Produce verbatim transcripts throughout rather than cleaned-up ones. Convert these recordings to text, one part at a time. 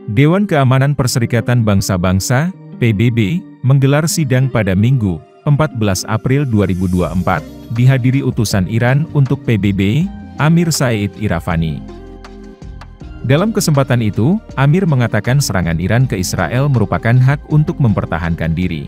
Dewan Keamanan Perserikatan Bangsa-Bangsa, P B B, menggelar sidang pada Minggu, empat belas April dua ribu dua puluh empat, dihadiri utusan Iran untuk P B B, Amir Said Iravani. Dalam kesempatan itu, Amir mengatakan serangan Iran ke Israel merupakan hak untuk mempertahankan diri.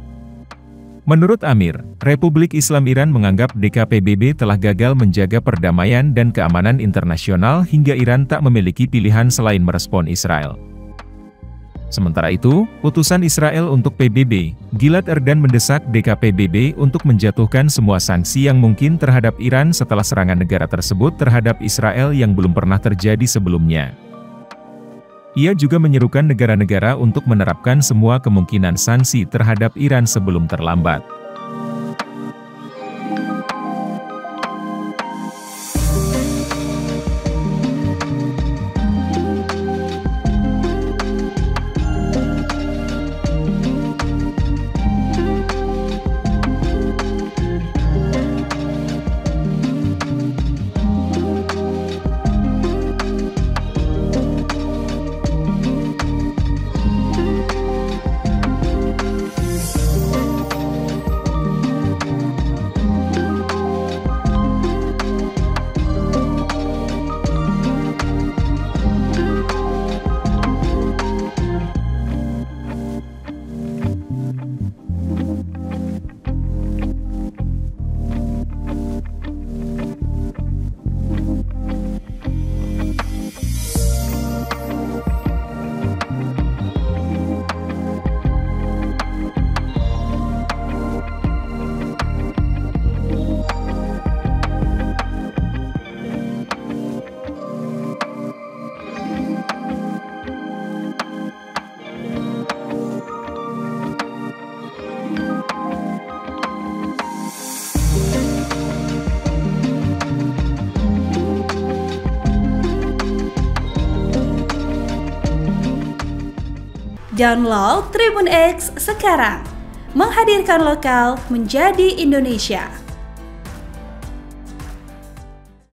Menurut Amir, Republik Islam Iran menganggap D K P B B telah gagal menjaga perdamaian dan keamanan internasional hingga Iran tak memiliki pilihan selain merespon Israel. Sementara itu, utusan Israel untuk P B B, Gilad Erdan mendesak D K P B B untuk menjatuhkan semua sanksi yang mungkin terhadap Iran setelah serangan negara tersebut terhadap Israel yang belum pernah terjadi sebelumnya. Ia juga menyerukan negara-negara untuk menerapkan semua kemungkinan sanksi terhadap Iran sebelum terlambat. Download Tribun X sekarang, menghadirkan lokal menjadi Indonesia.